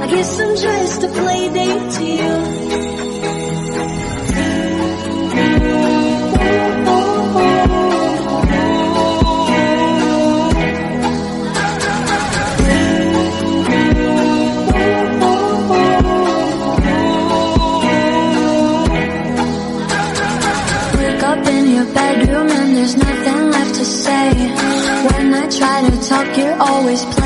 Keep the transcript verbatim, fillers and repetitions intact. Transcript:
I guess I'm just a playdate to you. Wake up in your bedroom and there's nothing left to say. When I try to talk, you're always playing.